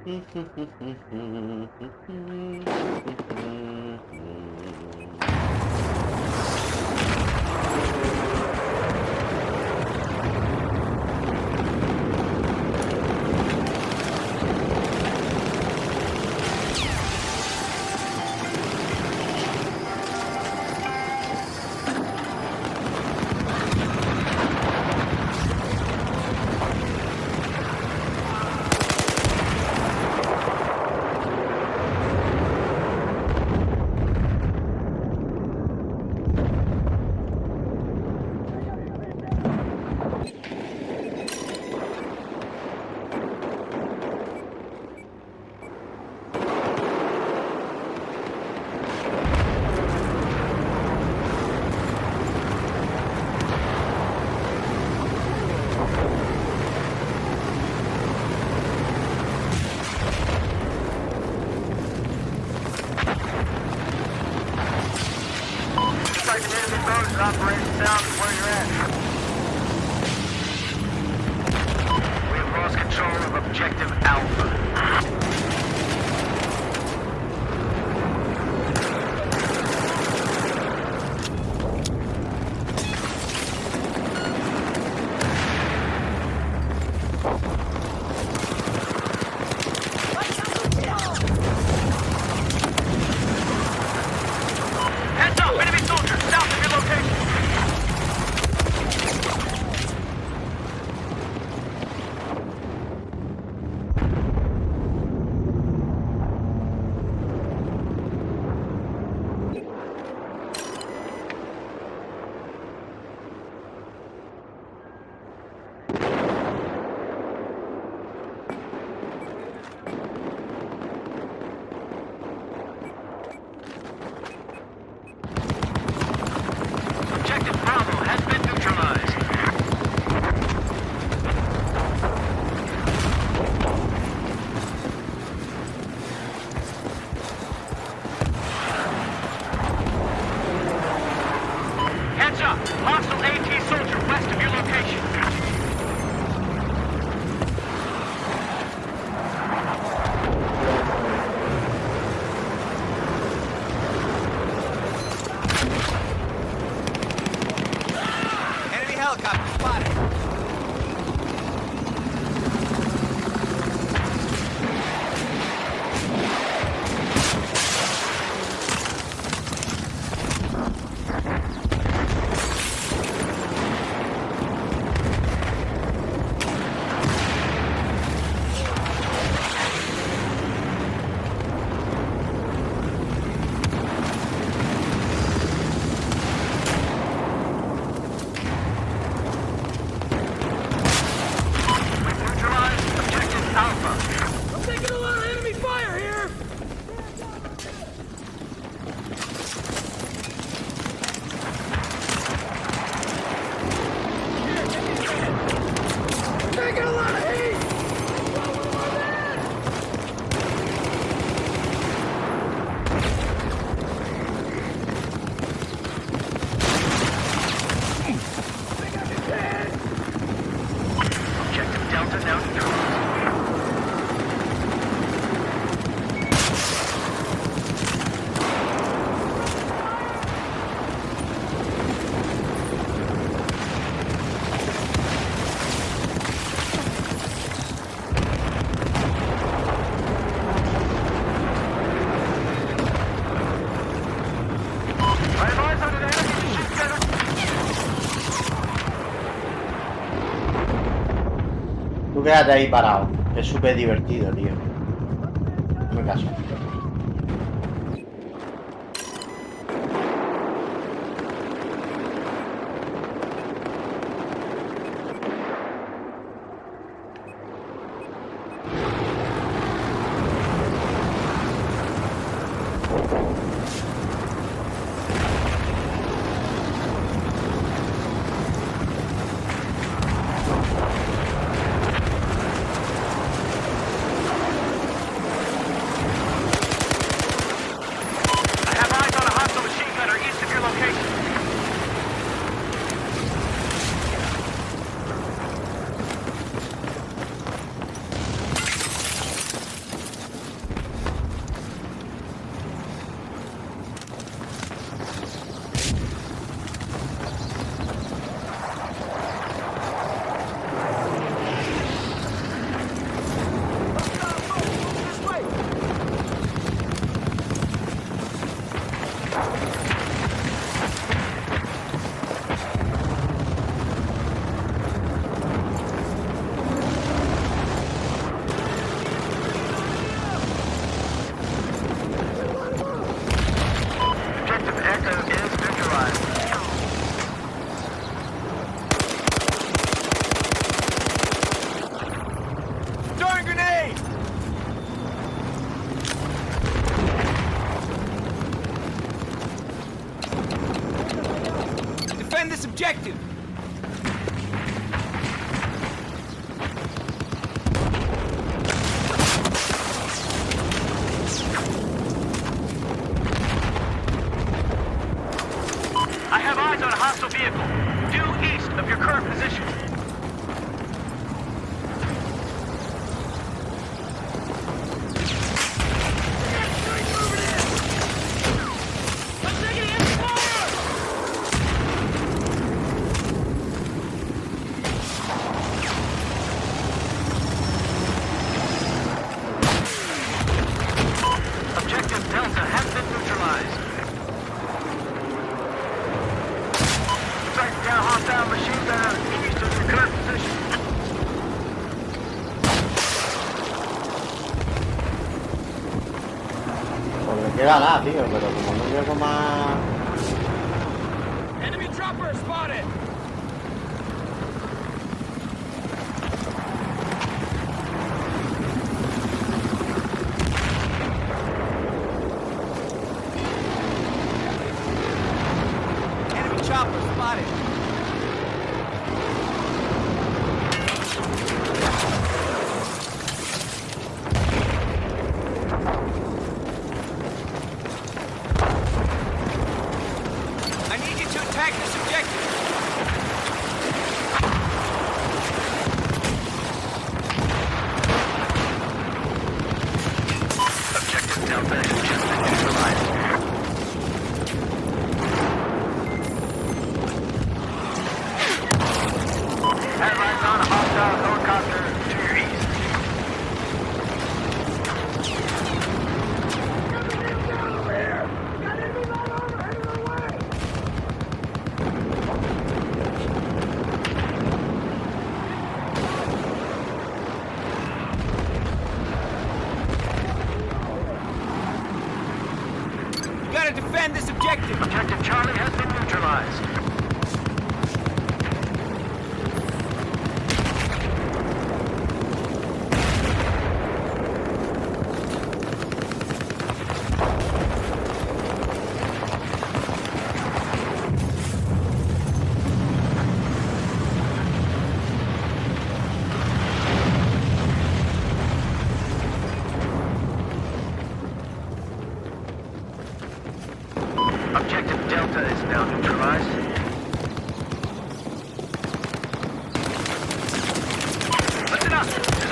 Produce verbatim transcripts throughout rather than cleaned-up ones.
Quédate ahí parado. Es súper divertido, tío. No me caso. objective. I have eyes on a hostile vehicle, due east of your current position. Objective Delta has been neutralized. Strike down hostile machine gunner east of your current position. Pues me queda nada, tío, pero como no llego más... Enemy chopper spotted. Enemy chopper spotted. I need you to attack this objective. Objective Delta has just been neutralized. Headlights on a hostile helicopter to your east. You gotta defend this objective. Objective Charlie has been neutralized. Objective Delta is now neutralized. Listen up!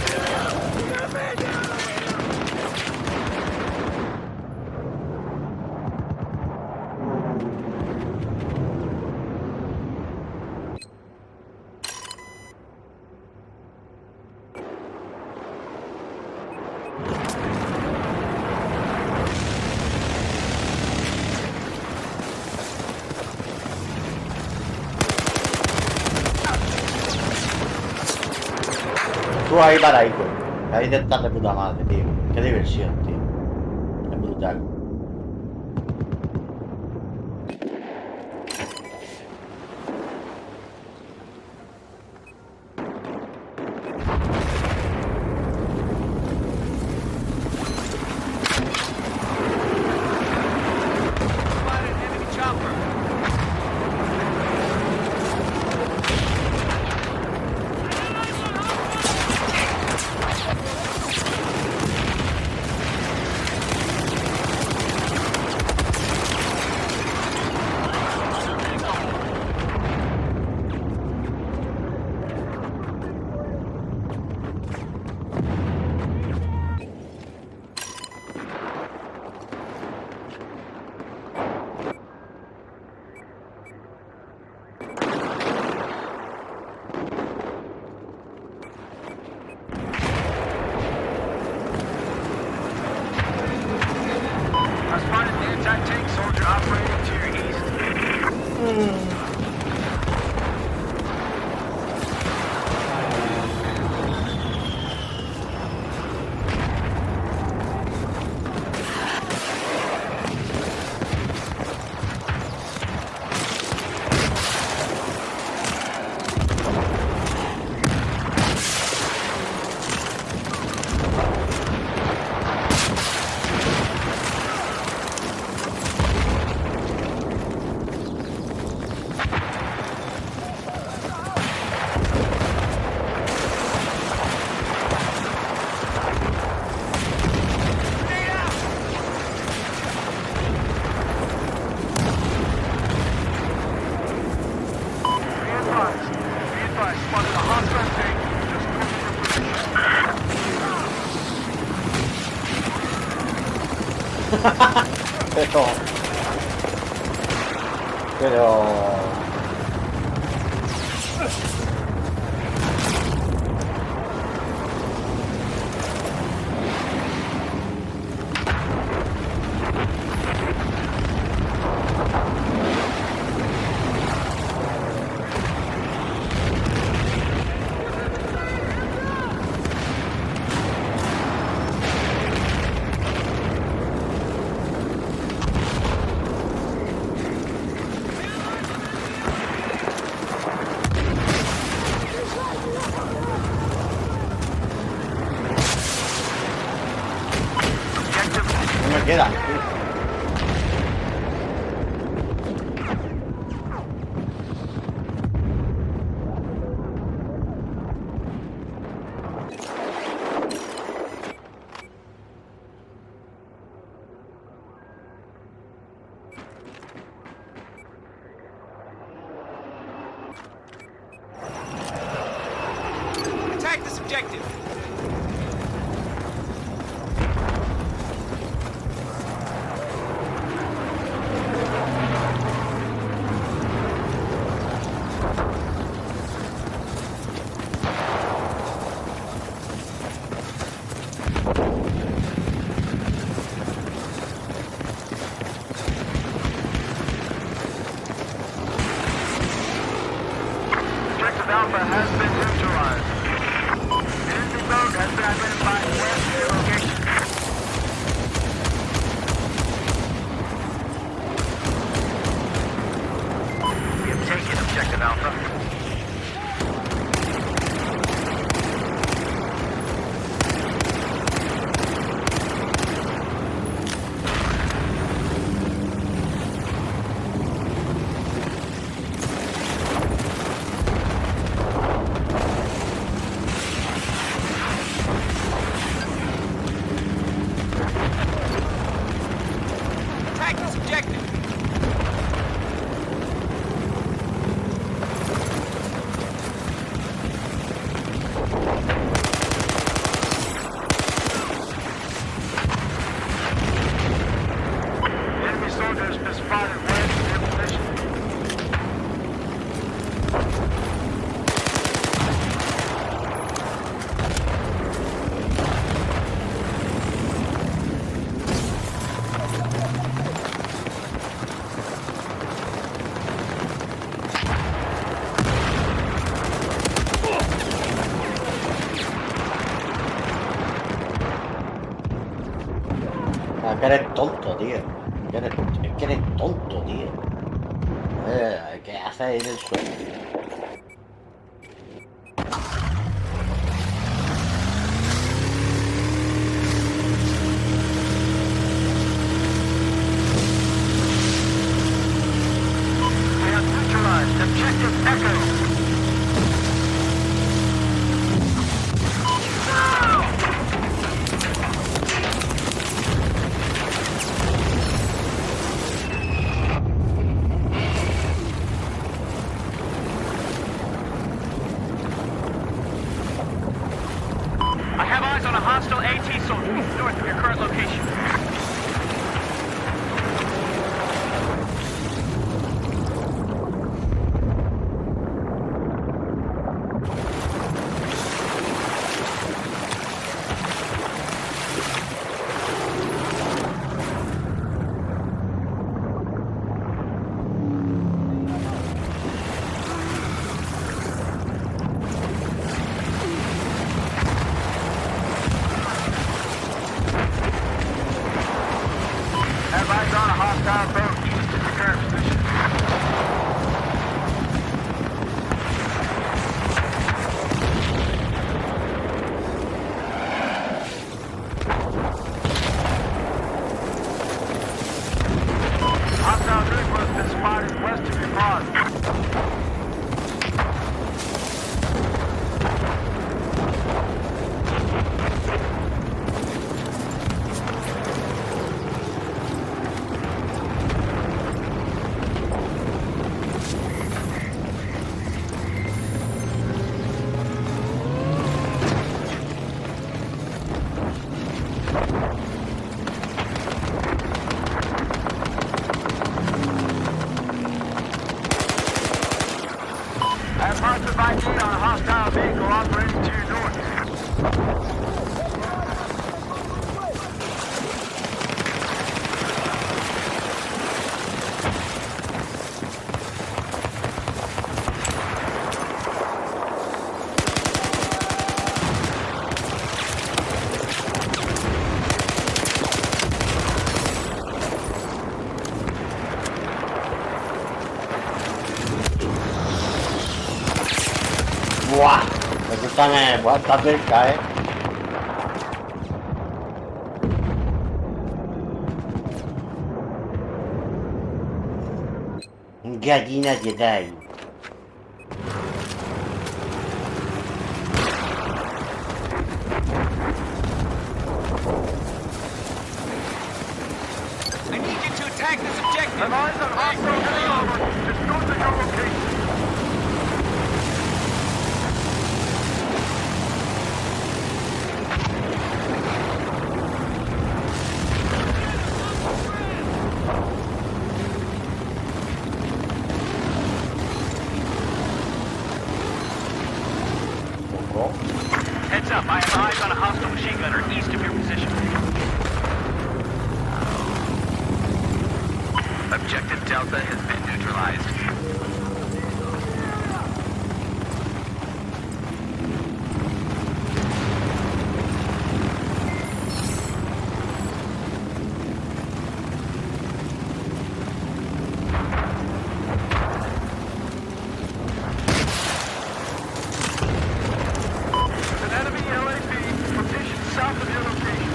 Tú ahí para ahí, pues. Ahí de estar de puta madre, tío. Qué diversión, tío. Es brutal. Spotted enemy chopper. Pero... Pero... No me queda. Attack this objective. Objective Alpha has been neutralized. Enemy road has been identified west of your location. We have taken Objective Alpha. Attack this objective. Enemy soldier has been spotted west of your position. Ah, que eres tonto, tío. Que eres, es que eres tonto, tío. Eh, ¿Qué haces ahí en el suelo? We have neutralized Objective Echo. I have eyes on a hostile AT soldier north of your current location. Have eyes on a hostile boat east of your current position. Hostile vehicle has been spotted west of your pod. Buah, eso está, en, buah, está cerca, eh. Gallina Jedi. I need you to attack this objective. Have eyes on hostile heading over. Just go to your location. Heads up, I have eyes on a hostile machine gunner east of your position. Objective Delta has been neutralized. An enemy L A V positioned south of your location.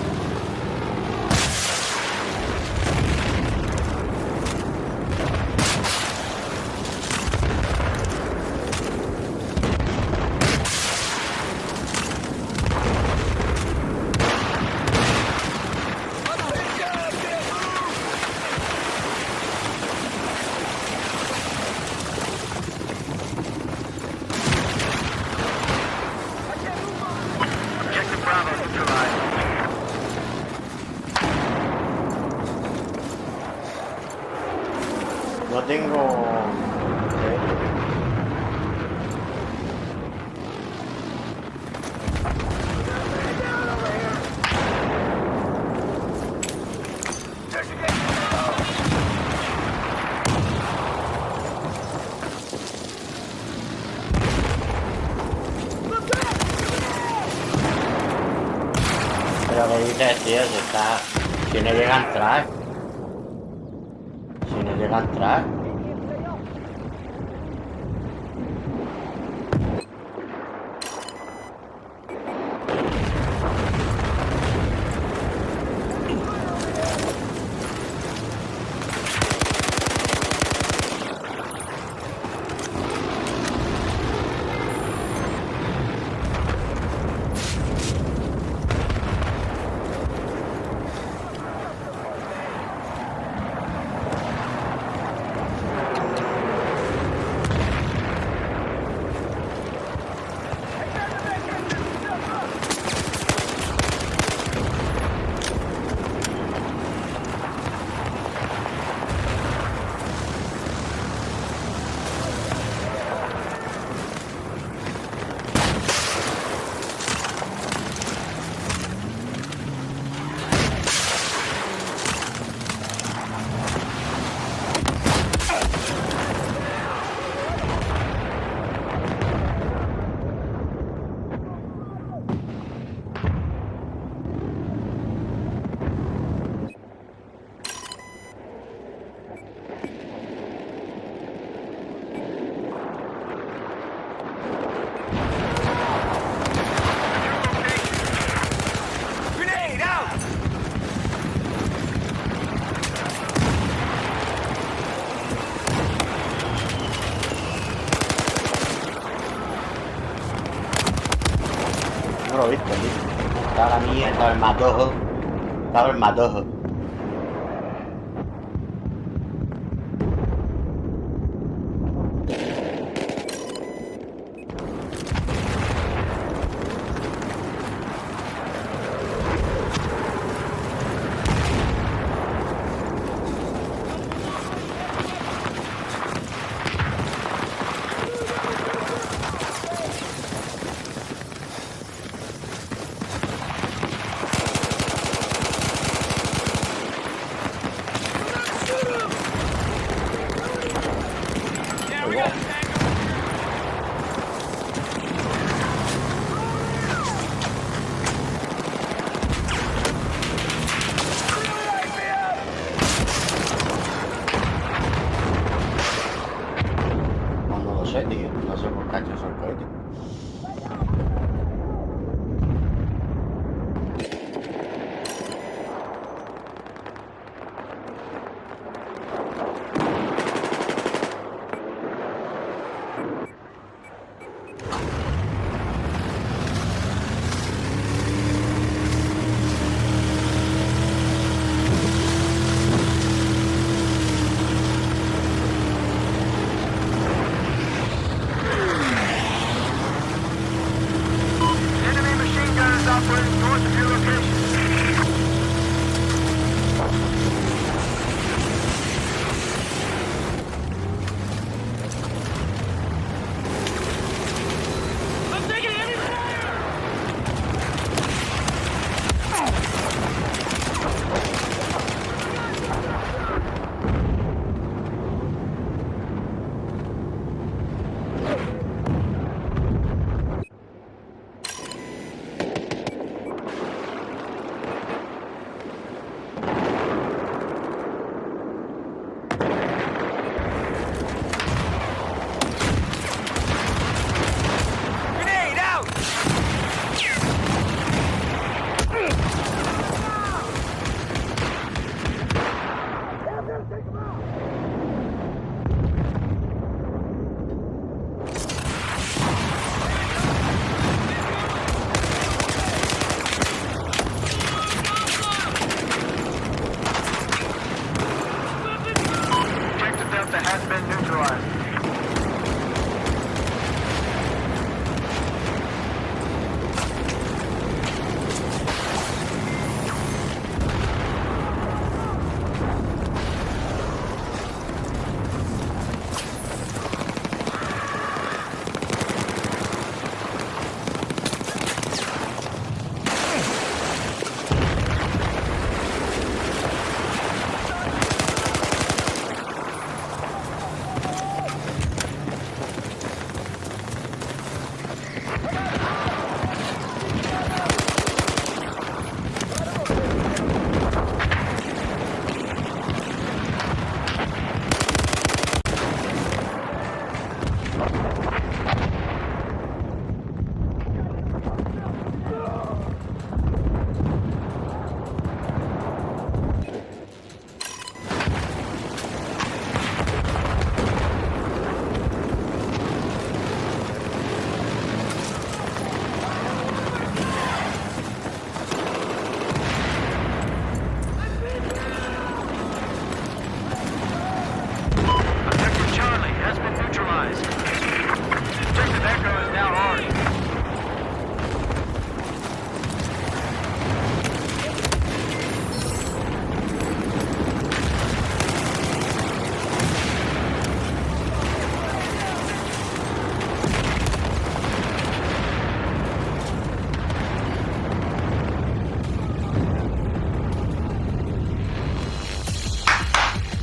Objective Bravo neutralized. No tengo... eh, Pero que dices, tío, si está... Si no llega a entrar. Si no llega a entrar. Grenade out! No lo he visto, tío. Estaba la mía, estaba el matojo. Estaba el matojo.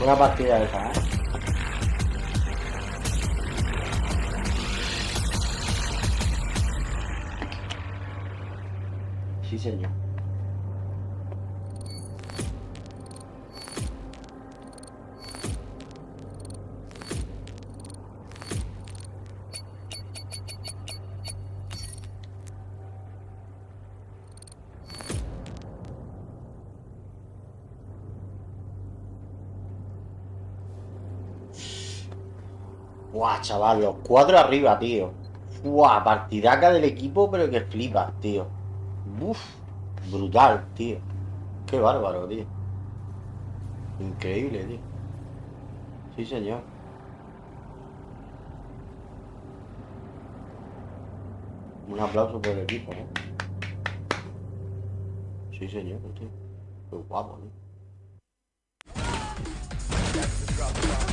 Una partida de esa, ¿eh? Sí, señor. Buah, chaval, los cuatro arriba, tío. Buah, partidaca del equipo, pero que flipas, tío. Uf, brutal, tío. Qué bárbaro, tío. Increíble, tío. Sí, señor. Un aplauso por el equipo, ¿eh? Sí, señor, tío. Qué guapo, tío.